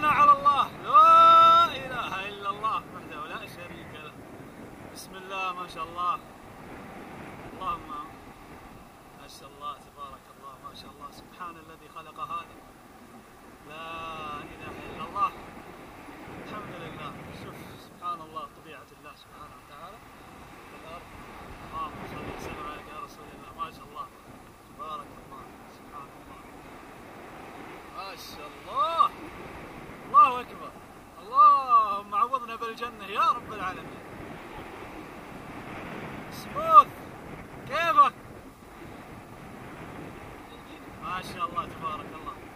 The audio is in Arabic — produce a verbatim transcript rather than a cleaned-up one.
توكلنا على الله، لا إله إلا الله وحده لا شريك له. بسم الله ما شاء الله، اللهم ما شاء الله تبارك الله ما شاء الله. سبحان الذي خلق هذا، لا إله إلا الله. الحمد لله. شوف سبحان الله، طبيعة الله سبحانه وتعالى في الأرض. اللهم صل وسلم عليك يا رسول الله. ما شاء الله تبارك الله، سبحان الله ما شاء الله. الله أكبر. اللهم عوضنا بالجنة يا رب العالمين. سموث كيفك؟ ما شاء الله تبارك الله.